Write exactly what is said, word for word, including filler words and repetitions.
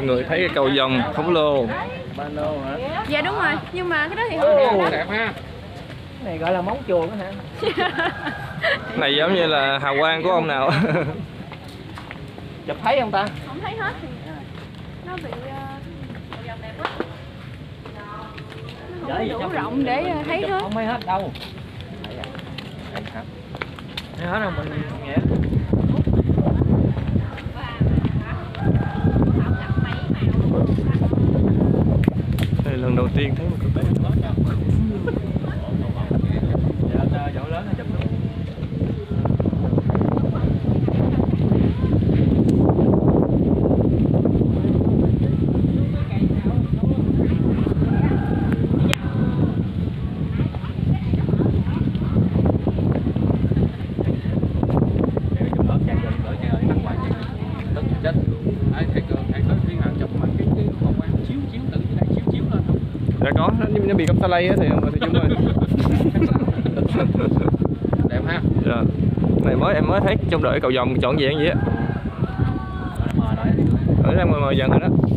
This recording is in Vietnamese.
mọi người thấy cái cầu vồng khổng lồ. Ba lô hả? Dạ đúng rồi, nhưng mà cái đó thì không đẹp. Đẹp ha. Cái này gọi là móng chuồng đó hả? Này giống như là hào quang của ông nào. Chụp thấy không ta? Không thấy hết thì nó bị cầu vồng đẹp quá. Nó không đủ rộng để thấy hết. Không thấy hết đâu. Thấy hết. Thấy hết không mình nhẹ. Đây lần đầu tiên thấy một cái bé. Dỗ lớn nó chụp luôn. Dạ có, nó, nó bị cắm xa lây á thì thì chúng rồi. Đẹp ha. Dạ. Này mới em mới thấy trong đợi cầu vồng trọn vẹn vậy á. Ở đang mờ mờ dần rồi đó.